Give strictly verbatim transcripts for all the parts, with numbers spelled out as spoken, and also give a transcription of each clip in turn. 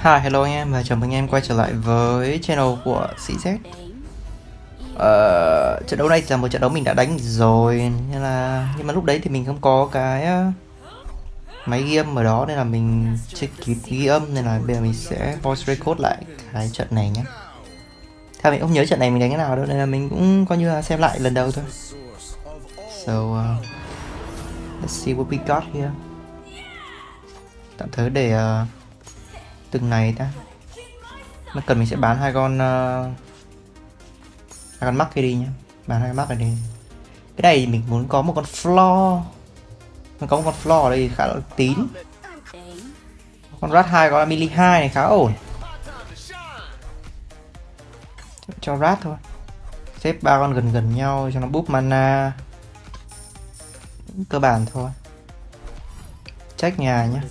Hi, hello anh em và chào mừng em quay trở lại với channel của xê dét. Ờ, trận đấu này là một trận đấu mình đã đánh rồi nên là nhưng mà lúc đấy thì mình không có cái máy ghi âm ở đó nên là mình chưa kịp ghi âm, nên là bây giờ mình sẽ voice record lại cái trận này nhé. Theo mình không nhớ trận này mình đánh cái nào đâu nên là mình cũng coi như là xem lại lần đầu thôi. So uh, let's see what we got here. Tạm thời để uh, từng này ta. Nó cần mình sẽ bán hai con uh, hai con mắc kia đi nhé, bán hai mắc này đi. Cái này mình muốn có một con floor, mình có một con floor ở đây khá là tín. Con rat hai, con Amelie hai này khá ổn, cho rat thôi. Xếp ba con gần gần nhau cho nó boost mana, cơ bản thôi. Check nhà nhé.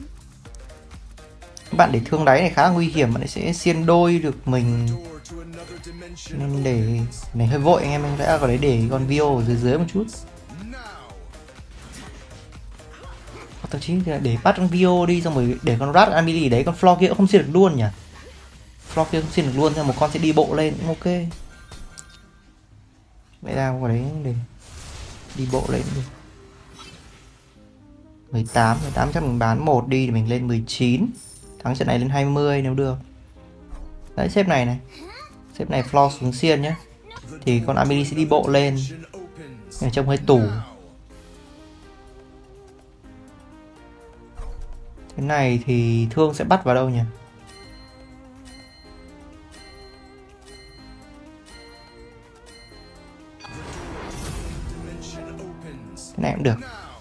Các bạn để thương đáy này khá là nguy hiểm, bạn sẽ xiên đôi được mình nên để này hơi vội anh em, mình sẽ có đấy để con Vio ở dưới dưới một chút, thậm chí để bắt con Vio đi xong rồi để con rat Amelie đấy, con floor kia cũng không xiên được luôn nhỉ. Floor kia không xiên được luôn, một con sẽ đi bộ lên cũng ok. Vậy ra có đấy để đi bộ lên đi. mười tám mười tám chắc mình bán một đi để mình lên mười chín, thắng trận này lên hai mươi nếu được. Đấy, xếp này này, xếp này floor xuống xiên nhé, thì con Amelie sẽ đi bộ lên, để trông hơi tủ. Thế này thì thương sẽ bắt vào đâu nhỉ? Thế này cũng được.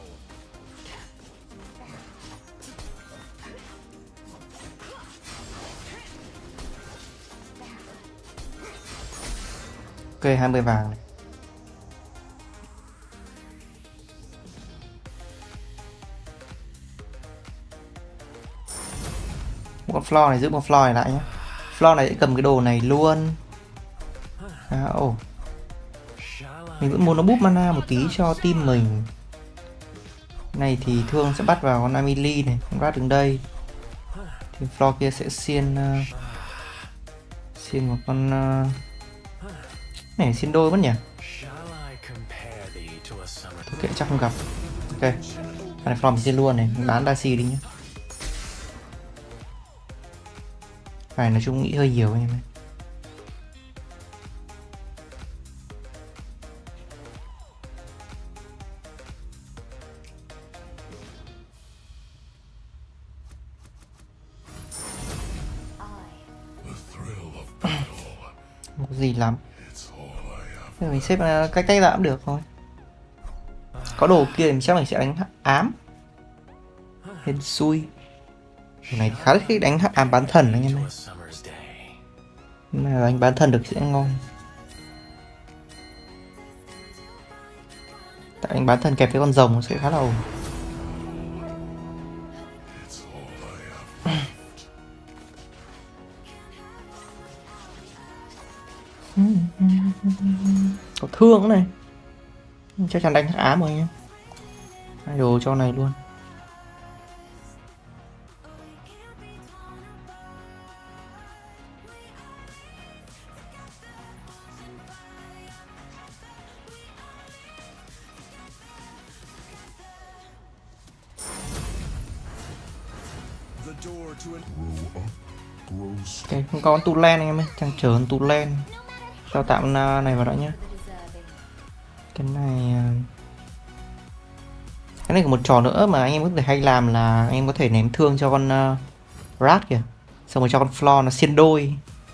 Ok, hai mươi vàng này. Một con floor này, giữ một floor này lại nhé. Floor này sẽ cầm cái đồ này luôn. À, ồ. Mình vẫn muốn nó boost mana một tí cho team mình. Này thì thương sẽ bắt vào con Amelie này, con rat đứng đây. Thì floor kia sẽ xiên uh, xiên một con uh, này xiên đôi mất nhỉ? Thôi kệ, chắc không gặp. Ok, cái này floor mình xiên luôn này, mình bán Darcy đi nhé. Phải nói chung nghĩ hơi nhiều anh em ơi. Không có gì lắm. Bây giờ mình xếp cách cách ra cũng được thôi. Có đồ kia thì chắc mình sẽ đánh ám. Hên xui. Đồ này thì khá là thích đánh ám bán thần anh em ơi. Nhưng mà đánh bán thần được sẽ ngon. Tại đánh bán thần kẹp với con rồng sẽ khá là ổn. Có thương này, chắc chắn đánh ám rồi nhé. Hai đồ cho này luôn. Ok, không có con tu len anh em ơi, chẳng chờ con tu len. Cho tạm này vào đó nhé. Cái này cái này có một trò nữa mà anh em có thể hay làm là anh em có thể ném thương cho con uh, rat kìa, xong rồi cho con floor nó xiên đôi.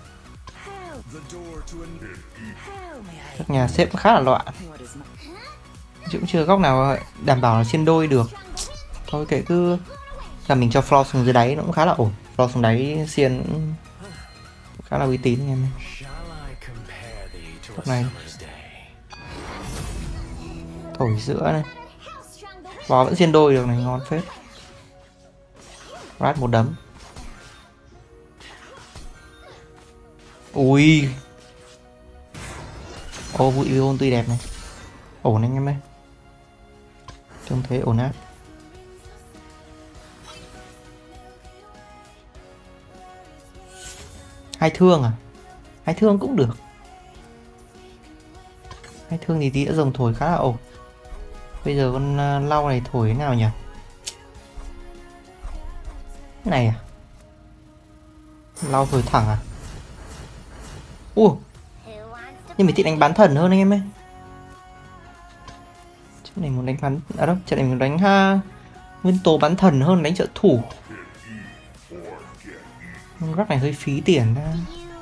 Các nhà xếp khá là loạn, chứ cũng chưa góc nào đảm bảo là xiên đôi được. Thôi kệ, cứ là mình cho floor xuống dưới đáy nó cũng khá là ổn. Floor xuống đáy xiên cũng khá là uy tín anh em. Góc này thổi giữa này, bò vẫn xiên đôi được này, ngon phết. Rat một đấm. Ui, ô vui Ion tuy đẹp này, ổn anh em ơi, trông thấy ổn áp. Hai thương à? Hai thương cũng được. Hai thương thì tí đã rồng thổi khá là ổn. Bây giờ con uh, lau này thổi thế nào nhỉ? Cái này à? Lau thổi thẳng à? Ủa, nhưng mình thích đánh bán thần hơn anh em ấy. Trận này muốn đánh bán... À đâu, trận này muốn đánh ha... nguyên tố bán thần hơn đánh trợ thủ. Rắc này hơi phí tiền ra.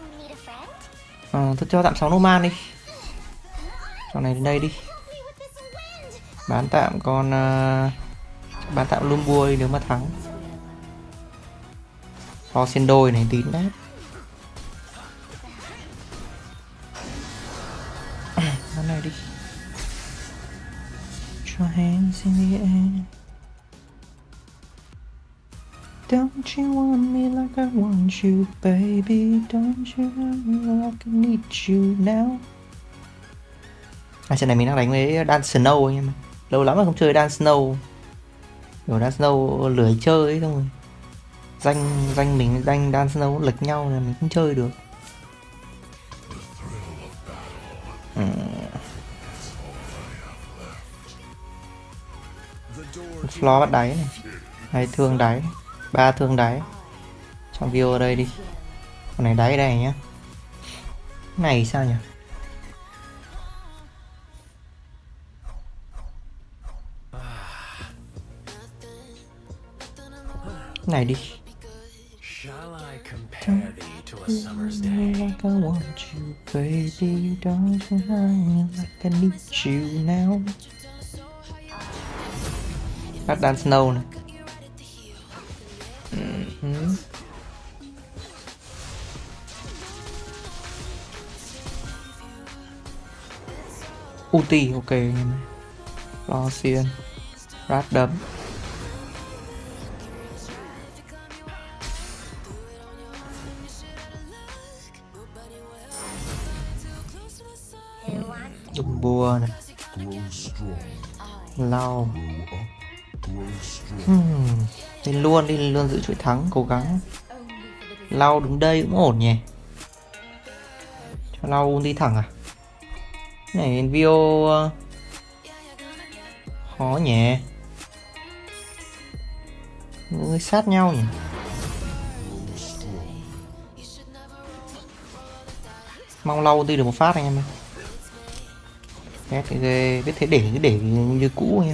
Ờ, tôi cho tạm sáu Noman đi. Cho này đến đây đi. Bán tạm con... Uh... bán tạm Lumbua đi nếu mà thắng. Cho xin đôi này tín đấy. Bán này đi. Cho hands in the air. Don't you want me like I want you, baby? Don't you want me like I need you now? À, trận này mình đang đánh với Dan Snow anh em. Lâu lắm mà không chơi Dan Snow. Kiểu Dan Snow lười chơi ấy, xong rồi danh danh mình danh Dan Snow lệch nhau nên mình không chơi được. Ừ. Floor bắt đáy này, hai thương đáy, ba thương đáy. Cho view ở đây đi. Con này đáy đây nhá. Cái này sao nhỉ? Cái này đi. Like I want you, baby, don't you hang like I need you now. Bắt Dan Snow này. Uh-huh. Ulti ok anh em. Lo xiên. Rát đấm. Đụng bùa này. Lau. Hmm. Lên luôn đi, lên luôn giữ chuỗi thắng, cố gắng. Lau đứng đây cũng ổn nhỉ. Cho Lau ulti thẳng à? Này Envio uh... khó nhỉ. Người sát nhau nhỉ. Mong Lau ulti được một phát anh em ơi. Ghét cái ghê, biết thế để cứ để như cũ anh em.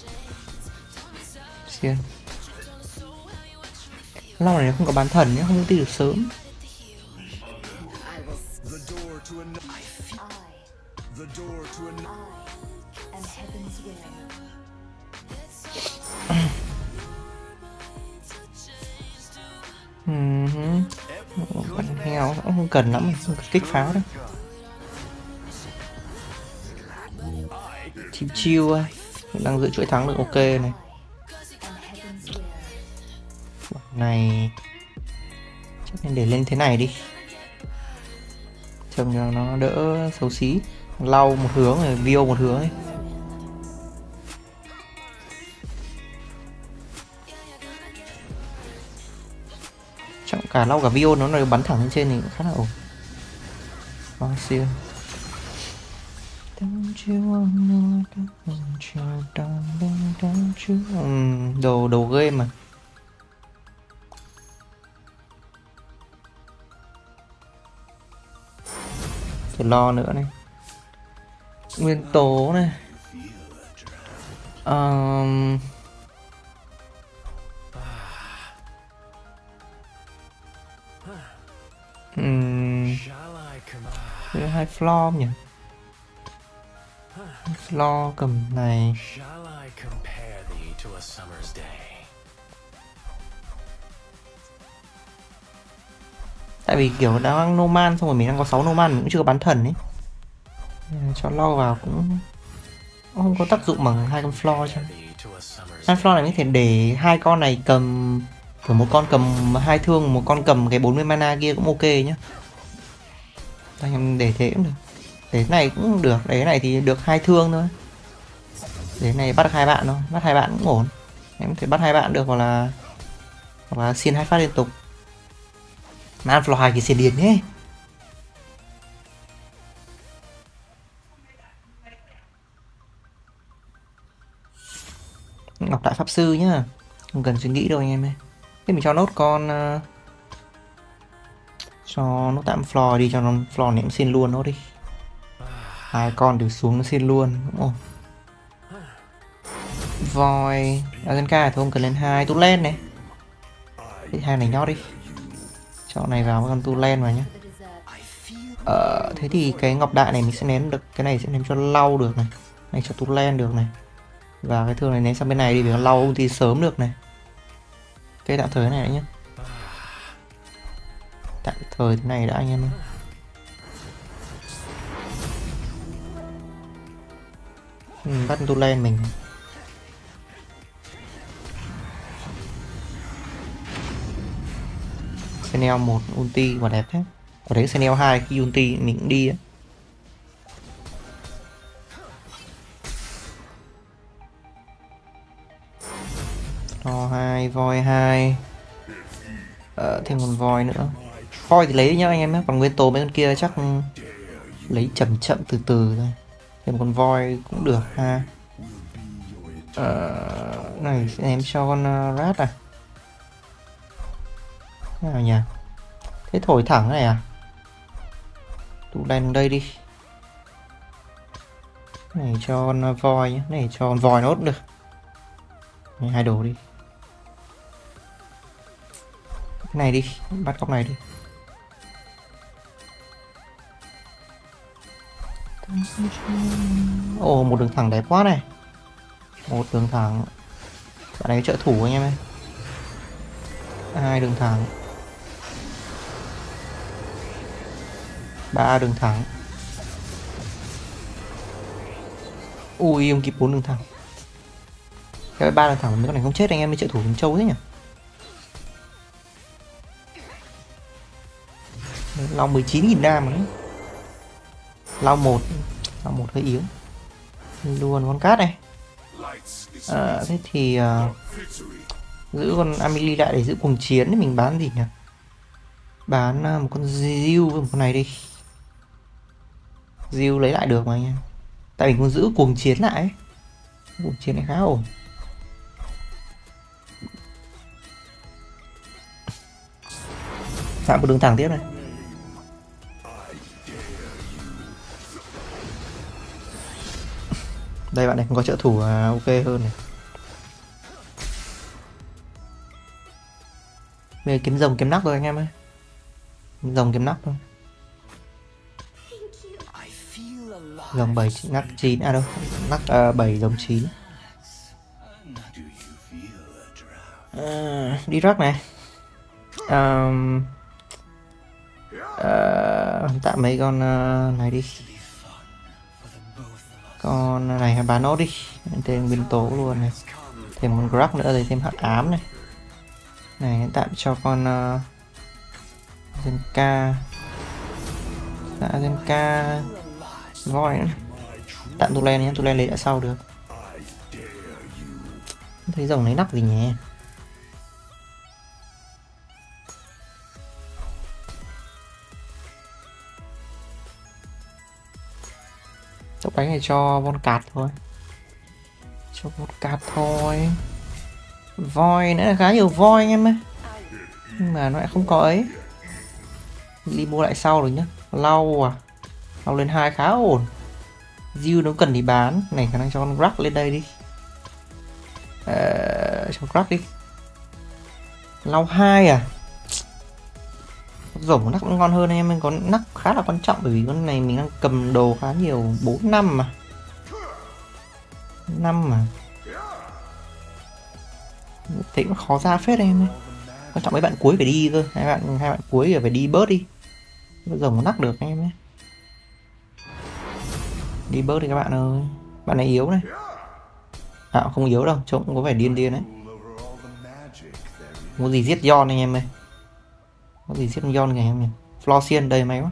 Xiên. Lau này không có bán thần nhé, không ulti được sớm. Bắn heo cũng không cần lắm, không cần kích pháo đâu. Chim chiêu ơi, đang giữ chuỗi thắng được ok này. Này chắc nên để lên thế này đi, trông cho nó đỡ xấu xí. Lau một hướng rồi view một hướng ấy. Chẳng cả lau cả view nó là bắn thẳng lên trên thì cũng khá là ổn. Đó, siêu. uhm, đồ đồ game mà. Phải lo nữa này. Nguyên tố này. Um... Uhm... hai floor nhỉ? Floor cầm này. Tại vì kiểu đang Noman xong rồi mình đang có sáu Noman, mình cũng chưa có bán thần ấy. Cho lo vào cũng không có tác dụng bằng hai con floor chứ. Hai floor này có thể để hai con này cầm, của một con cầm hai thương, một con cầm cái bốn mươi mana kia cũng ok nhá. Anh em để thế cũng được. Để cái này cũng được, để cái này thì được hai thương thôi. Để cái này bắt được hai bạn thôi, bắt hai bạn cũng ổn. Em có thể bắt hai bạn được, hoặc là hoặc là xin hai phát liên tục. Mà ăn floor hai cái xiên điên nhé. Ngọc đại pháp sư nhá, không cần suy nghĩ đâu anh em ơi. Thế mình cho nốt con uh, cho nó tạm floor đi, cho nó floor ném xin luôn nó đi. Hai con đều xuống nó xin luôn đúng không? Voi Azenka thì không cần lên hai tu len này. Cái hai này nhót đi. Cho này vào con tu len vào nhá. Ờ, thế thì cái ngọc đại này mình sẽ ném được, cái này sẽ ném cho lau được này, này cho tu len được này, và cái thương này ném sang bên này đi để lau ulti sớm được này. Cái tạm thời này nhé, tạm thời thế này đã anh em ơi. Ừ, bắt tu len mình. Senel một ulti và đẹp thế. Ở đấy Senel hai khi ulti mình cũng đi ấy. Lo hai, voi hai. Ờ, thêm một voi nữa. Voi thì lấy nhá anh em nhé, còn nguyên tố mấy con kia chắc lấy chậm chậm từ từ thôi. Thêm một con voi cũng được ha. Ờ, này sẽ em cho con uh, rat à. Thế nào nhỉ? Thế thổi thẳng này à? Tụ lên đây đi. Này cho con uh, voi nhé, này cho con voi nó cũng được. Này, hai đồ đi. Cái này đi, bắt cóc này đi. Ồ, oh, một đường thẳng đẹp quá này. Một đường thẳng. Bạn này trợ thủ anh em ơi. Hai đường thẳng. Ba đường thẳng. Ui, không kịp bốn đường thẳng. Cái ba đường thẳng mấy con này không chết anh em, mới trợ thủ mình trâu thế nhỉ. Long mười chín nghìn đam đấy. Long một, Long một hơi yếu. Luôn con cát này. À, thế thì uh, giữ con Amelie lại để giữ cuồng chiến thì mình bán gì nhỉ? Bán uh, một con Diêu với một con này đi. Diêu lấy lại được mà anh em. Tại mình còn giữ cuồng chiến lại ấy. Cuồng chiến này khá ổn. Phạm một đường thẳng tiếp này. Đây bạn này không có trợ thủ uh, ok hơn này. Bây giờ kiếm rồng kiếm nóc rồi anh em ơi. Rồng kiếm nóc thôi. Rồng bảy nắc chín à đâu, nắc uh, bảy rồng chín. Uh, đi rắc này. Um, uh, tạm mấy con uh, này đi. Con này bán nốt đi, thêm nguyên tố luôn này, thêm con grab nữa rồi thêm hắc ám này. Này tạm cho con uh, Zenka, dạ, Zenka voi nữa. Tạm tu len nhé, tu len lấy đã sau được. Không thấy rồng lấy nắp gì nhỉ. Tốc đánh này cho von cạt thôi, cho von cạt thôi. Voi nữa là khá nhiều voi anh em ơi, nhưng mà nó lại không có ấy. Đi mua lại sau rồi nhá. Lau à, lau lên hai khá ổn. Diêu nó cần thì bán này, khả năng cho con Grab lên đây đi. Ờ, cho Grab đi. Lau hai à, rồng nắc vẫn ngon hơn anh em, mình có nắc khá là quan trọng bởi vì con này mình đang cầm đồ khá nhiều, bốn năm mà năm mà thế cũng khó ra phết anh em ơi. Quan trọng mấy bạn cuối phải đi cơ, hai bạn hai bạn cuối phải đi bớt đi, rồng nắc được anh em ấy. Đi bớt đi các bạn ơi, bạn này yếu này. À không yếu đâu, trông có vẻ điên điên đấy. Có gì giết Yon anh em ơi, có gì giết Yon này em nhỉ. Flosian đây may quá.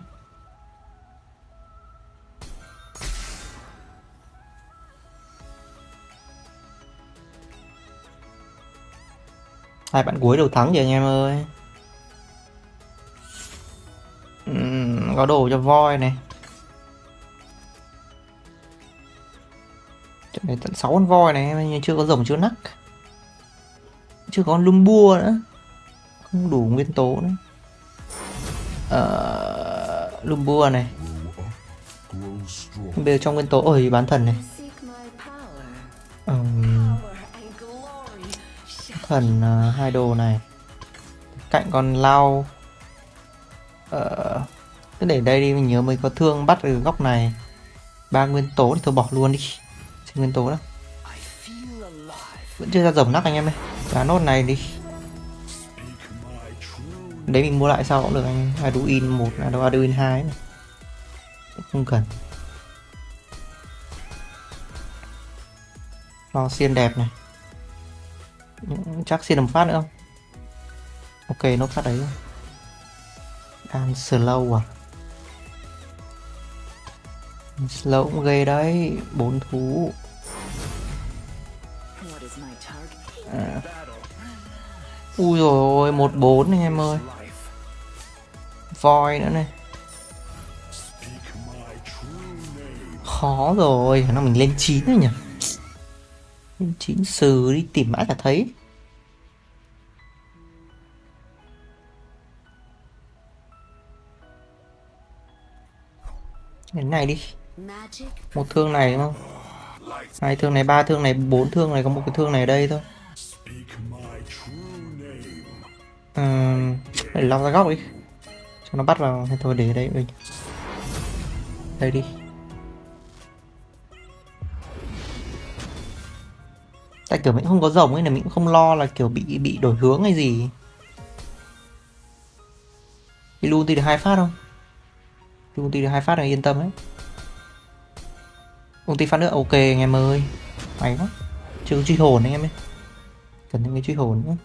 Hai bạn cuối đầu thắng rồi anh em ơi. Có đồ cho voi này. Trận này tận sáu con voi này nhưng chưa có rồng chưa nắc. Chưa có Lumbua nữa. Không đủ nguyên tố nữa. Ờ, Lumbua này. Bây giờ trong nguyên tố ôi bán thần này. Um, thần uh, hai đồ này. Cạnh con lao. Ờ, cứ để đây đi, mình nhớ mới có thương bắt ở góc này. Ba nguyên tố thì thôi bỏ luôn đi. Xin nguyên tố đó. Vẫn chưa ra rồng nắc anh em ơi. Giá nốt này đi. Đấy mình mua lại sau cũng được anh. Arduin một, Arduin hai này. Không cần. Lo xiên đẹp này. Chắc xiên đầm phát nữa không? Ok, nốt phát đấy. Đang slow à? Slow cũng ghê đấy. Bốn thú. À. Ui rồi một bốn anh em ơi. Voi nữa này. Khó rồi. Nó mình lên chín rồi nhỉ. Lên chín sừ đi tìm mãi cả thấy. Cái này đi. Một thương này đúng không? Hai thương này, ba thương này, bốn thương này, có một cái thương này ở đây thôi. À, để lao ra góc đi. Cho nó bắt vào, thôi để đây mình. Đây đi. Tại kiểu mình không có rồng ấy, là mình cũng không lo là kiểu bị bị đổi hướng hay gì. Đi luôn thì được hai phát không? Luôn thì được hai phát này yên tâm đấy. Ulti phát nữa, ok anh em ơi. May quá. Chưa có truy hồn anh em ơi. Cần thêm cái truy hồn nữa.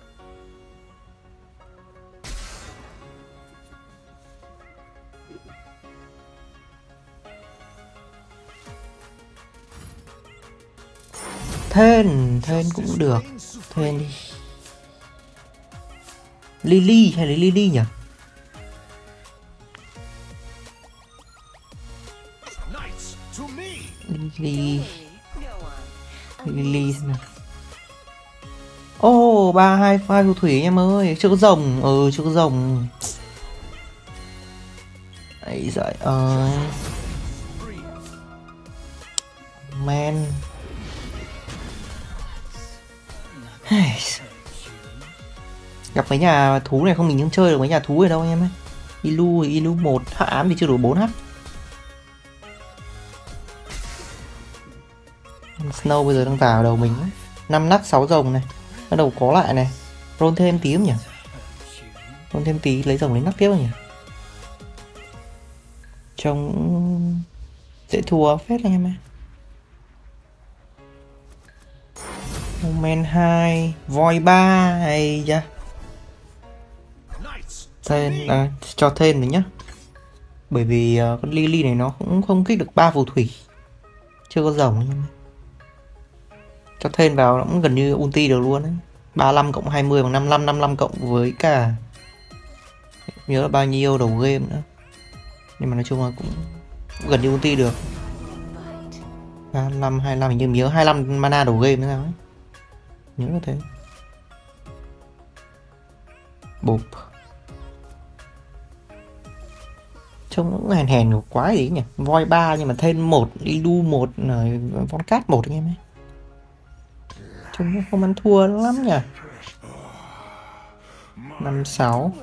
Thên, thên cũng được. Thên đi. Lily hay là Lily nhỉ? Lily. Lily xem nào. Ô, oh, ba hai hai phù thủy em ơi, chưa có rồng, ừ chưa có rồng. Ấy giời ơi. Man. Gặp mấy nhà thú này không, mình không chơi được mấy nhà thú ở đâu anh em ấy. Ilu thì Ilu một, hạ ám thì chưa đủ bốn h. Snow bây giờ đang vào đầu mình. Năm nắc sáu rồng này. Bắt đầu có lại này. Roll thêm tí không nhỉ? Roll thêm tí lấy rồng lấy nắc tiếp không nhỉ? Trông dễ thua phết anh em ơi. Men hai, voi ba hay da. Thêm à, cho thêm rồi nhá. Bởi vì uh, con Lily này nó cũng không kích được ba phù thủy. Chưa có rồng nhưng mà cho thêm vào nó cũng gần như ulti được luôn đấy. ba mươi lăm cộng hai mươi bằng năm mươi lăm, năm mươi lăm cộng với cả nhớ là bao nhiêu đầu game nữa. Nhưng mà nói chung là cũng, cũng gần như ulti được. ba mươi lăm, hai mươi lăm hình như nhớ hai mươi lăm mana đầu game nữa sao ấy. Nhớ là thế. Bụp. Trông cũng hèn hèn của quái gì nhỉ. Voi ba nhưng mà thêm một, Ilu một, Von Cát một anh em ấy. Trông không ăn thua lắm nhỉ. Năm sáu.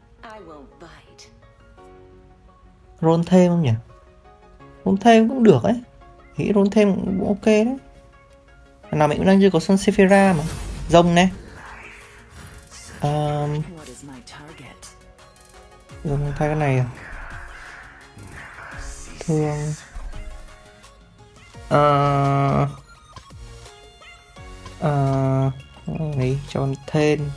Roll thêm không nhỉ? Roll thêm cũng được ấy. Nghĩ roll thêm cũng ok đấy. Nào mình cũng đang chưa có Sun Sephira mà. Rồng này. Um, Rồng thay cái này à? Thương. Uh, uh, Đấy, cho con thêm.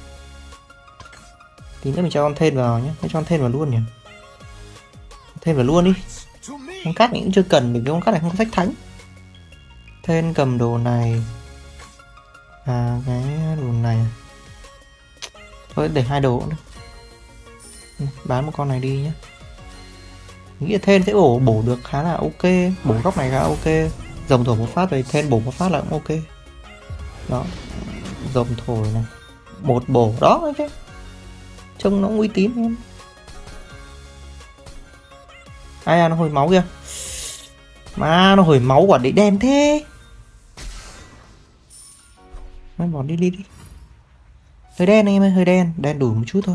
Tí nữa mình cho con thêm vào nhé. Cho con thêm vào luôn nhỉ. Thêm vào luôn đi. Con cát mình cũng chưa cần, bởi vì con cát này không có sách thánh. Thêm cầm đồ này. À cái đồ này. Thôi để hai đồ nữa. Bán một con này đi nhé. Nghĩ là Thên sẽ bổ bổ được khá là ok, bổ góc này khá ok. Rồng thổi một phát rồi Thên bổ một phát là cũng ok. Đó, rồng thổi này, một bổ đó chứ, trông nó uy tín em. Ai à, nó hồi máu kìa, mà nó hồi máu quả đấy đen thế. Nó bỏ đi đi đi. Hơi đen anh em ơi, hơi đen, đen đủ một chút thôi.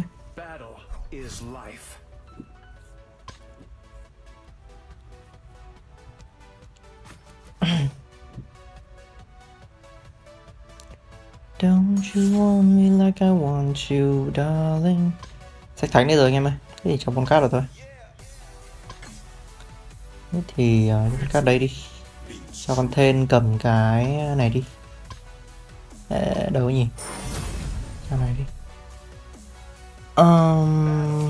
Don't you want me like I want you, darling. Sách thánh đây rồi anh em ơi, thế thì cho con cát rồi thôi. Thế thì uh, con cát đây đi, cho con Thên cầm cái này đi. Ê, đâu nhỉ, cái này đi. Um,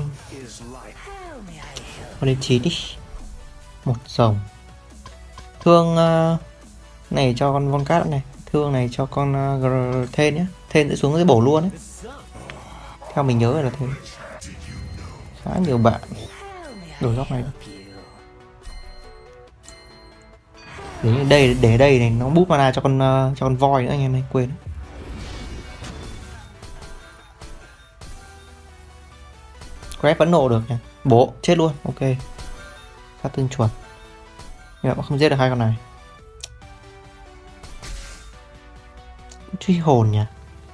con lên chín đi, một rồng. Thương uh, này cho con Von Cát này, thương này cho con uh, Thên nhé. Thên sẽ xuống cái bổ luôn đấy, theo mình nhớ là thế. Khá nhiều bạn đổi góc này để đây, để đây này nó búp mana cho con uh, cho con voi nữa anh em ơi, quên. Grab vẫn nổ được nha, bố chết luôn, ok. Phát tương chuẩn nhưng mà không giết được hai con này. Truy hồn nhỉ,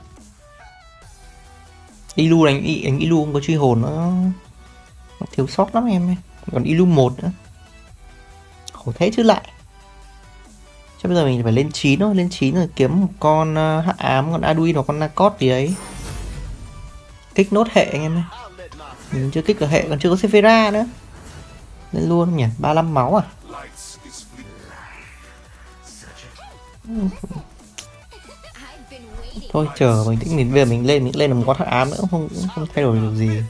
Ilu đánh đánh Ilu không có truy hồn, nó, nó thiếu sót lắm em ơi. Còn Ilu một nữa, khổ thế chứ lại. Chắc bây giờ mình phải lên chín thôi, lên chín rồi kiếm một con uh, hắc ám, con Arduino hoặc con Nakot gì đấy, kích nốt hệ anh em ơi. Mình chưa kích được hệ, còn chưa có Sephira nữa. Lên luôn nhỉ, ba mươi lăm máu à. Thôi chờ mình tĩnh, mình bây giờ mình lên mình lên là một con hắc ám nữa, không không thay đổi được gì.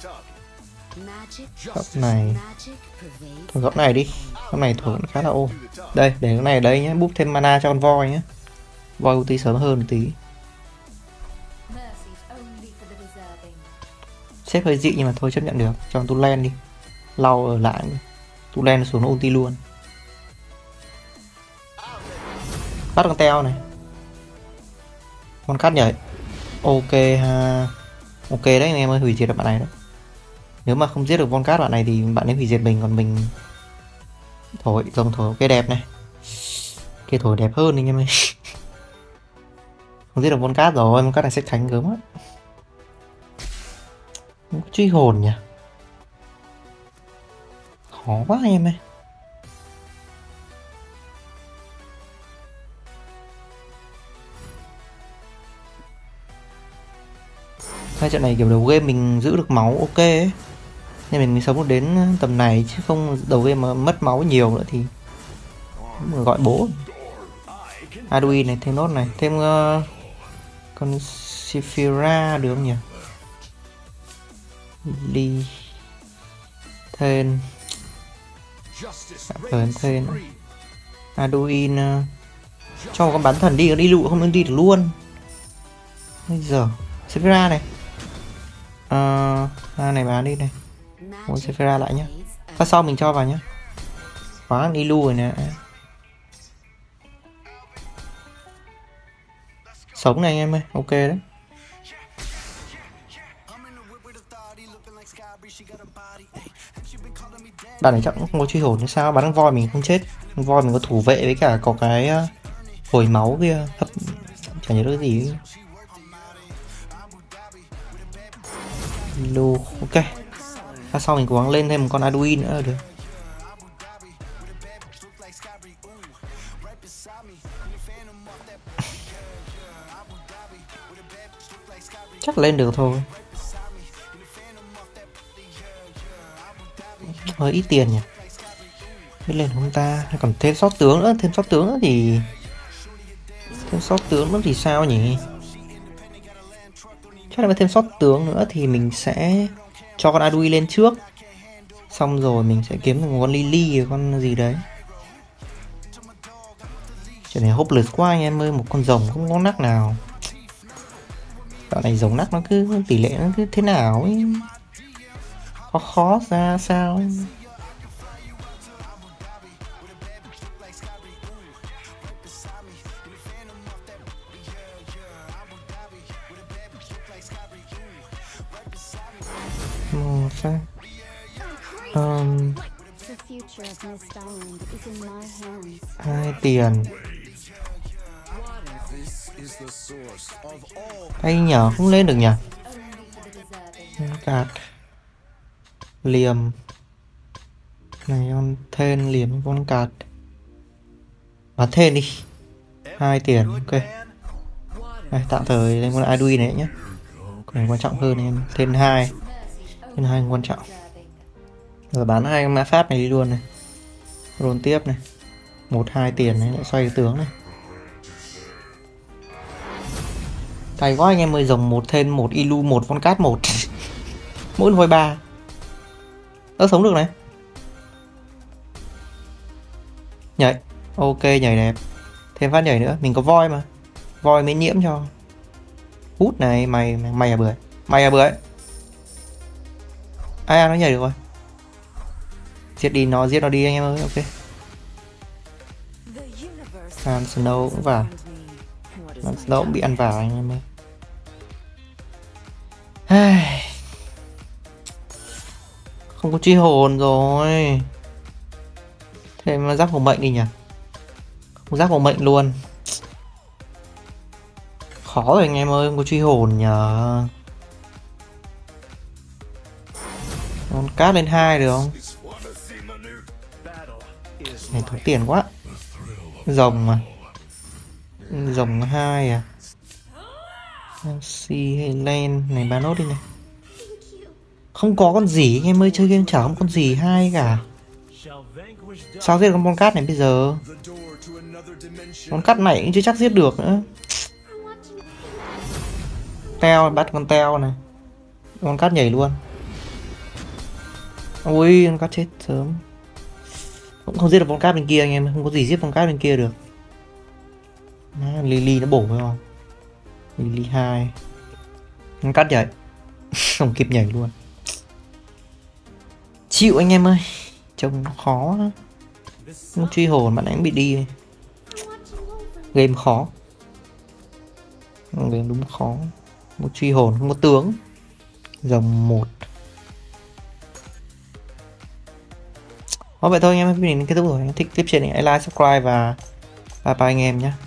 Góc này, thôi góc này đi, góc này thổi khá là ô. Đây để cái này ở đây nhé, búp thêm mana cho con voi nhé, voi ulti sớm hơn một tí. Xếp hơi dị nhưng mà thôi chấp nhận được, cho con Tulen đi, lau ở lại. Tulen xuống nó ulti luôn. Bắt con teo này, con cắt nhảy, ok ha, ok đấy anh em ơi, hủy diệt được bạn này đó. Nếu mà không giết được Von Cát bạn này thì bạn ấy hủy diệt mình, còn mình thổi rồng thổi ok đẹp này, kia thổi đẹp hơn anh em ơi. Không giết được Von Cát rồi, Von Cát này sẽ thánh gớm á. Truy hồn nhỉ, khó quá anh em ơi. Hai trận này kiểu đầu game mình giữ được máu ok ấy, nên mình mới sống được đến tầm này, chứ không đầu game mà mất máu nhiều nữa thì gọi bố. Arduino này, thêm nốt này, thêm uh, con Sephira được không nhỉ? Ly Thên Thên Thên Arduino, uh, cho con bán thần đi, đi lụ không đi được luôn. Bây giờ Sephira này, uh, này bán đi này, muốn Sephira lại nhá, phát sau mình cho vào nhá. Quá Ilu rồi nè, sống này anh em ơi, ok đấy. Bạn này chắc cũng không có truy hồn, sao bắn voi mình không chết, voi mình có thủ vệ với cả có cái uh, hồi máu kia hấp, chả nhớ được cái gì. Lu ok, phát sau mình cố gắng lên thêm một con Arduino nữa là được. Chắc lên được thôi, hơi ít tiền nhỉ, biết lên không ta. Còn thêm sót tướng nữa, thêm sót tướng nữa thì thêm sót tướng nữa thì sao nhỉ? Chắc là phải thêm sót tướng nữa thì mình sẽ cho con Adui lên trước, xong rồi mình sẽ kiếm được một con Lily, con gì đấy. Chuyện này hopeless quá anh em ơi, một con rồng không có nắc nào. Dạo này rồng nắc nó cứ tỷ lệ nó cứ thế nào ấy, khó khó ra sao ấy. một phát. Um, hai tiền. Hay nhở, không lên được nhở. Cạt liềm này, con thên liềm con cạt bán thên đi. Hai tiền, ok. Đây, tạm thời lên con Arduino này nhé. Còn quan trọng hơn em thêm hai, thêm hai quan trọng. Rồi bán hai mã pháp này đi luôn này. Roll tiếp này, một hai tiền này lại xoay tướng này. Cày quá anh em ơi, dòng một thêm một ilu một con cát một mỗi voi ba. Ơ sống được này. Nhảy, ok nhảy đẹp. Thêm phát nhảy nữa, mình có voi mà. Voi mới nhiễm cho. Hút này, mày mày à bưởi. Mày à bưởi. Ai à, nó nhảy được rồi. Giết đi nó, giết nó đi anh em ơi, ok. Ăn Snow cũng vào. Ăn Snow cũng bị ăn vào anh em ơi. Không có truy hồn rồi. Thế mà rắc một mệnh đi nhỉ. Không rắc một mệnh luôn. Khó rồi anh em ơi, không có truy hồn nhờ. Con cát lên hai được không? Này tốn tiền quá. Rồng mà. Rồng hai à. Si hay lên này, bán nốt đi này. Không có con gì anh em ơi, chơi game chả không con gì hay cả. Sao giết con con cát này bây giờ? Con cát này cũng chưa chắc giết được nữa. Teo, bắt con teo này. Con cát nhảy luôn. Ui, con cát chết sớm. Cũng không giết được con cát bên kia anh em, không có gì giết con cát bên kia được. Má, Lily nó bổ phải không? Lily hai. Con cát nhảy. Không kịp nhảy luôn. Chịu anh em ơi. Trông nó khó đó. Nó truy hồn bạn ấy bị đi. Game khó. Game đúng khó. Một truy hồn không có tướng. Dòng một. Đó vậy thôi anh em, mình kết thúc rồi. Thích tiếp chuyện này hãy like, subscribe và bye bye anh em nhé.